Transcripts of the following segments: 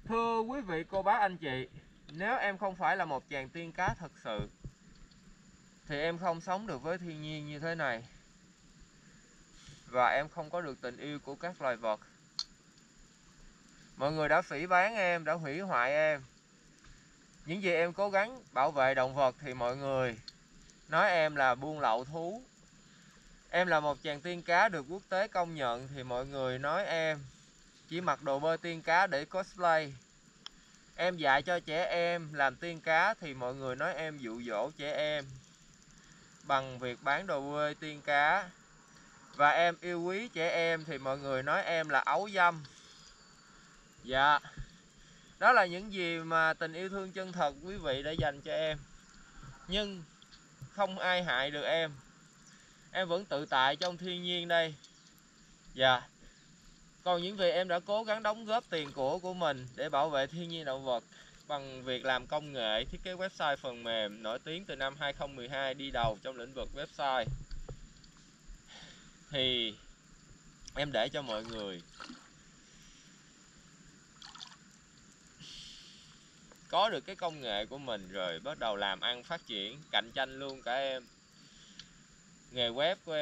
Thưa quý vị, cô bác, anh chị, nếu em không phải là một chàng tiên cá thật sự thì em không sống được với thiên nhiên như thế này. Và em không có được tình yêu của các loài vật. Mọi người đã phỉ báng em, đã hủy hoại em. Những gì em cố gắng bảo vệ động vật thì mọi người nói em là buôn lậu thú. Em là một chàng tiên cá được quốc tế công nhận thì mọi người nói em chỉ mặc đồ bơi tiên cá để cosplay. Em dạy cho trẻ em làm tiên cá thì mọi người nói em dụ dỗ trẻ em bằng việc bán đồ bơi tiên cá. Và em yêu quý trẻ em thì mọi người nói em là ấu dâm. Dạ, đó là những gì mà tình yêu thương chân thật quý vị đã dành cho em. Nhưng không ai hại được em. Em vẫn tự tại trong thiên nhiên đây. Dạ. Còn những việc em đã cố gắng đóng góp tiền của mình để bảo vệ thiên nhiên động vật bằng việc làm công nghệ thiết kế website phần mềm nổi tiếng từ năm 2012 đi đầu trong lĩnh vực website, thì em để cho mọi người có được cái công nghệ của mình rồi bắt đầu làm ăn phát triển, cạnh tranh luôn cả em. Nghề web của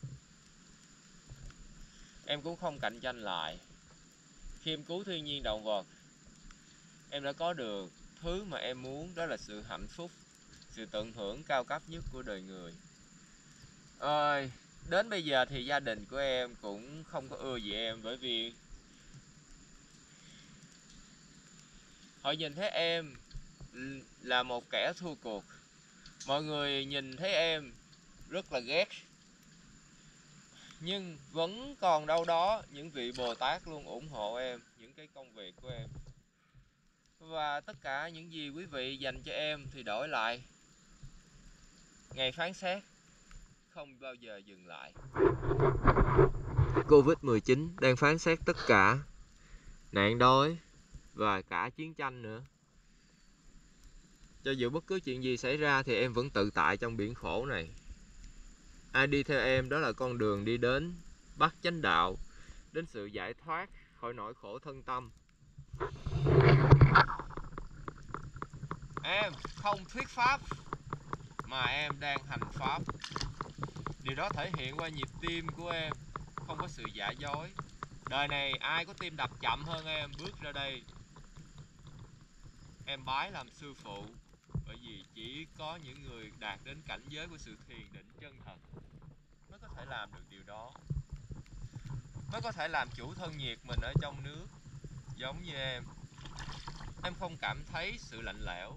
em cũng không cạnh tranh lại. Khi em cứu thiên nhiên động vật, em đã có được thứ mà em muốn, đó là sự hạnh phúc, sự tận hưởng cao cấp nhất của đời người. Đến bây giờ thì gia đình của em cũng không có ưa gì em, bởi vì họ nhìn thấy em là một kẻ thua cuộc. Mọi người nhìn thấy em rất là ghét. Nhưng vẫn còn đâu đó những vị Bồ Tát luôn ủng hộ em, những cái công việc của em. Và tất cả những gì quý vị dành cho em thì đổi lại ngày phán xét không bao giờ dừng lại. Covid-19 đang phán xét tất cả, nạn đói và cả chiến tranh nữa. Cho dù bất cứ chuyện gì xảy ra thì em vẫn tự tại trong biển khổ này. Ai đi theo em đó là con đường đi đến bát chánh đạo, đến sự giải thoát khỏi nỗi khổ thân tâm. Em không thuyết pháp mà em đang hành pháp. Điều đó thể hiện qua nhịp tim của em, không có sự giả dối. Đời này ai có tim đập chậm hơn em bước ra đây, em bái làm sư phụ. Bởi vì chỉ có những người đạt đến cảnh giới của sự thiền định chân thật mới có thể làm được điều đó, mới có thể làm chủ thân nhiệt mình ở trong nước. Giống như em không cảm thấy sự lạnh lẽo.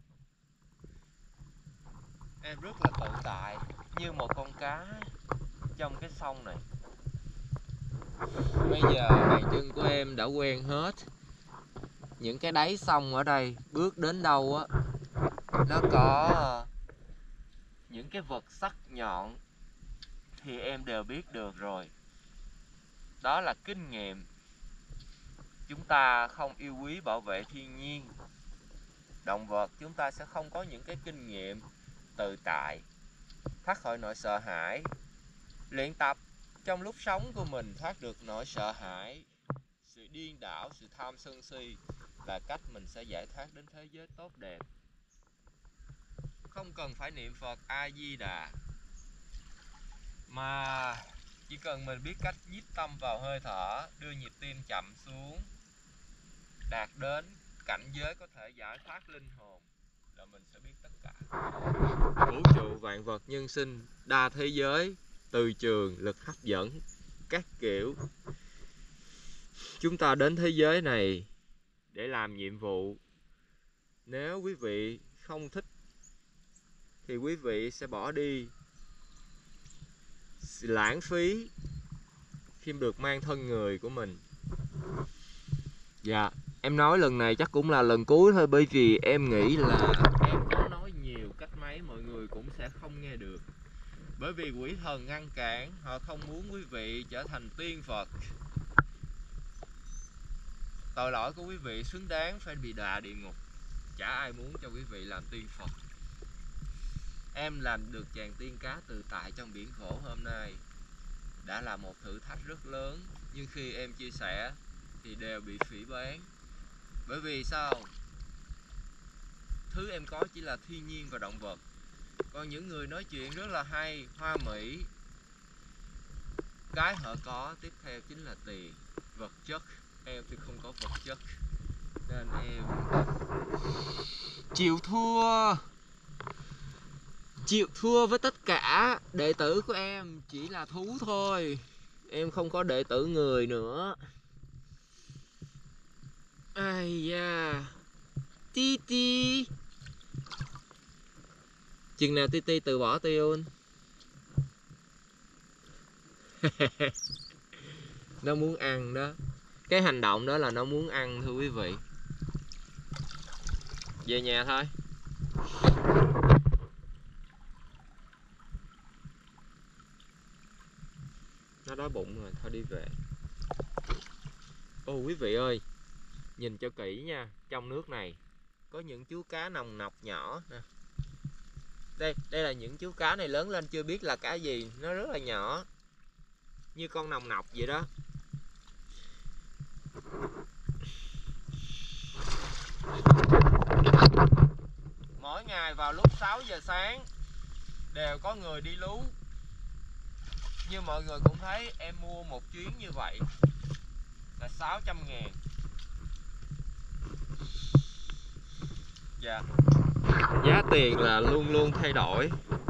Em rất là tự tại như một con cá trong cái sông này. Bây giờ bàn chân của em đã quen hết những cái đáy sông ở đây. Bước đến đâu á, nó có những cái vật sắc nhọn thì em đều biết được rồi. Đó là kinh nghiệm. Chúng ta không yêu quý bảo vệ thiên nhiên động vật, chúng ta sẽ không có những cái kinh nghiệm tự tại, thoát khỏi nỗi sợ hãi. Luyện tập trong lúc sống của mình thoát được nỗi sợ hãi, sự điên đảo, sự tham sân si là cách mình sẽ giải thoát đến thế giới tốt đẹp. Không cần phải niệm Phật A Di Đà, mà chỉ cần mình biết cách nhiếp tâm vào hơi thở, đưa nhịp tim chậm xuống, đạt đến cảnh giới có thể giải thoát linh hồn, là mình sẽ biết tất cả. Vũ trụ, vạn vật, nhân sinh, đa thế giới, từ trường, lực hấp dẫn, các kiểu. Chúng ta đến thế giới này để làm nhiệm vụ. Nếu quý vị không thích thì quý vị sẽ bỏ đi. Lãng phí khi được mang thân người của mình. Dạ, em nói lần này chắc cũng là lần cuối thôi, bởi vì em nghĩ là em có nói nhiều cách mấy mọi người cũng sẽ không nghe được. Bởi vì quỷ thần ngăn cản, họ không muốn quý vị trở thành tiên Phật. Tội lỗi của quý vị xứng đáng phải bị đọa địa ngục. Chả ai muốn cho quý vị làm tiên Phật. Em làm được chàng tiên cá tự tại trong biển khổ hôm nay đã là một thử thách rất lớn. Nhưng khi em chia sẻ thì đều bị phỉ báng. Bởi vì sao? Thứ em có chỉ là thiên nhiên và động vật. Còn những người nói chuyện rất là hay, hoa mỹ, cái họ có tiếp theo chính là tiền, vật chất. Em thì không có vật chất, nên em chịu thua. Chịu thua với tất cả. Đệ tử của em chỉ là thú thôi. Em không có đệ tử người nữa. Ai da. Ti ti. Chừng nào Ti ti từ bỏ Tiun? Nó muốn ăn đó. Cái hành động đó là nó muốn ăn thưa quý vị. Về nhà thôi. Nó đói bụng rồi, thôi đi về. Ô quý vị ơi, nhìn cho kỹ nha. Trong nước này có những chú cá nòng nọc nhỏ nè. Đây là những chú cá này lớn lên chưa biết là cá gì. Nó rất là nhỏ, như con nòng nọc vậy đó. Mỗi ngày vào lúc 6 giờ sáng đều có người đi lú. Như mọi người cũng thấy, em mua một chuyến như vậy là 600.000. Dạ. Giá tiền là luôn luôn thay đổi.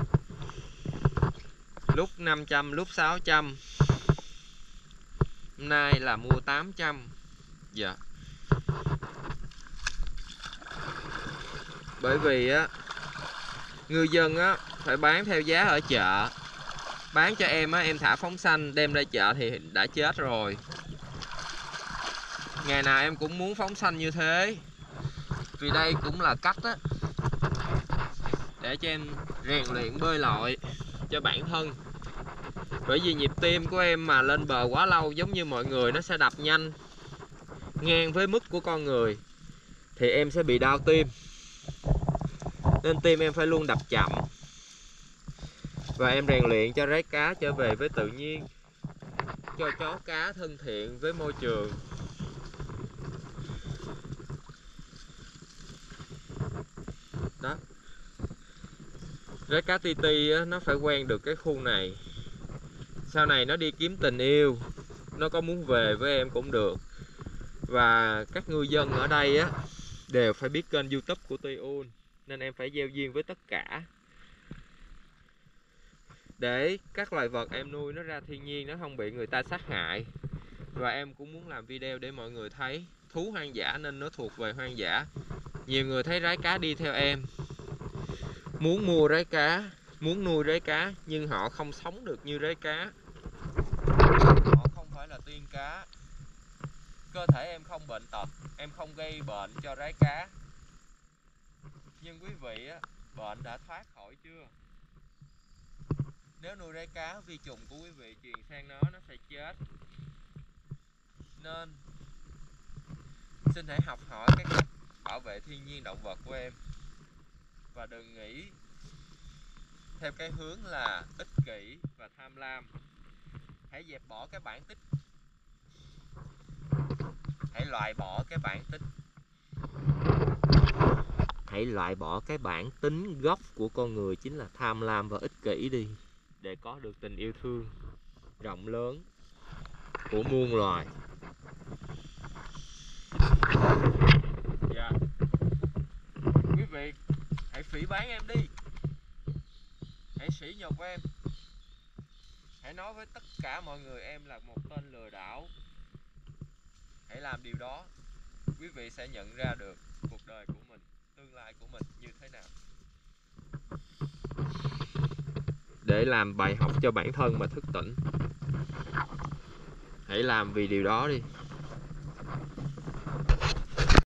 Lúc 500, lúc 600. Hôm nay là mua 800. Dạ. Bởi vì á, ngư dân á phải bán theo giá ở chợ. Bán cho em á, em thả phóng sanh đem ra chợ thì đã chết rồi. Ngày nào em cũng muốn phóng sanh như thế. Vì đây cũng là cách á để cho em rèn luyện bơi lội cho bản thân. Bởi vì nhịp tim của em mà lên bờ quá lâu, giống như mọi người, nó sẽ đập nhanh ngang với mức của con người thì em sẽ bị đau tim. Nên tim em phải luôn đập chậm. Và em rèn luyện cho rái cá trở về với tự nhiên, cho chó cá thân thiện với môi trường. Đó. Rái cá ti ti á, nó phải quen được cái khu này. Sau này nó đi kiếm tình yêu, nó có muốn về với em cũng được. Và các ngư dân ở đây á đều phải biết kênh YouTube của Tiun, nên em phải gieo duyên với tất cả để các loài vật em nuôi nó ra thiên nhiên, nó không bị người ta sát hại. Và em cũng muốn làm video để mọi người thấy thú hoang dã nên nó thuộc về hoang dã. Nhiều người thấy rái cá đi theo em, muốn mua rái cá, muốn nuôi rái cá, nhưng họ không sống được như rái cá. Họ không phải là tiên cá. Cơ thể em không bệnh tật, em không gây bệnh cho rái cá. Nhưng quý vị á, bệnh đã thoát khỏi chưa? Nếu nuôi rái cá, vi trùng của quý vị truyền sang nó sẽ chết. Nên xin hãy học hỏi cái cách bảo vệ thiên nhiên động vật của em. Và đừng nghĩ theo cái hướng là ích kỷ và tham lam. Hãy dẹp bỏ cái bản tích. Hãy loại bỏ cái bản tích. Hãy loại bỏ cái bản tính gốc của con người chính là tham lam và ích kỷ đi, để có được tình yêu thương rộng lớn của muôn loài. Dạ. Quý vị hãy phỉ báng em đi. Hãy sỉ nhục em. Hãy nói với tất cả mọi người em là một tên lừa đảo. Hãy làm điều đó. Quý vị sẽ nhận ra được cuộc đời của mình, tương lai của mình như thế nào. Để làm bài học cho bản thân mà thức tỉnh. Hãy làm vì điều đó đi.